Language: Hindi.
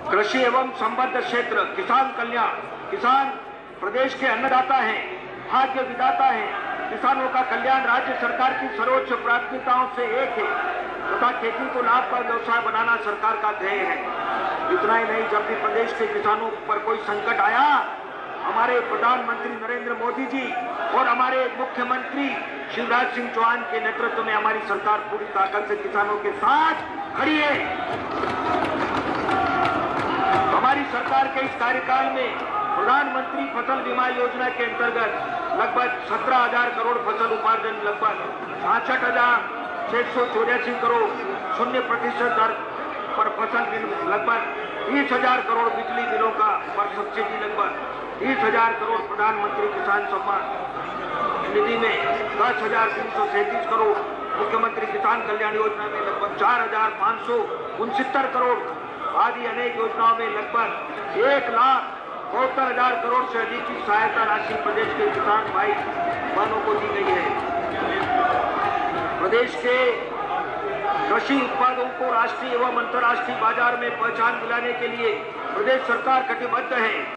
कृषि एवं संबद्ध क्षेत्र, किसान कल्याण। किसान प्रदेश के अन्नदाता हैं, भाग्य विधाता हैं। किसानों का कल्याण राज्य सरकार की सर्वोच्च प्राथमिकताओं से एक है तथा खेती को लाभ का व्यवसाय बनाना सरकार का ध्येय है। इतना ही नहीं, जब भी प्रदेश के किसानों पर कोई संकट आया, हमारे प्रधानमंत्री नरेंद्र मोदी जी और हमारे मुख्यमंत्री शिवराज सिंह चौहान के नेतृत्व में हमारी सरकार पूरी ताकत से किसानों के साथ खड़ी है। हमारी सरकार के इस कार्यकाल में प्रधानमंत्री फसल बीमा योजना के अंतर्गत लगभग 17,000 करोड़ फसल उपार्जन, लगभग 66,684 करोड़ 0% दर पर फसल, लगभग 30,000 करोड़ बिजली बिलों का पर सब्सिडी, लगभग 30,000 करोड़ प्रधानमंत्री किसान सम्मान निधि में 10,337 करोड़, मुख्यमंत्री किसान कल्याण योजना में लगभग 4,569 करोड़ आदि अनेक योजनाओं में लगभग 1,72,000 करोड़ से अधिक की सहायता राशि प्रदेश के किसान भाई बहनों को दी गई है। प्रदेश के कृषि उत्पादों को राष्ट्रीय एवं अंतर्राष्ट्रीय बाजार में पहचान दिलाने के लिए प्रदेश सरकार कटिबद्ध है।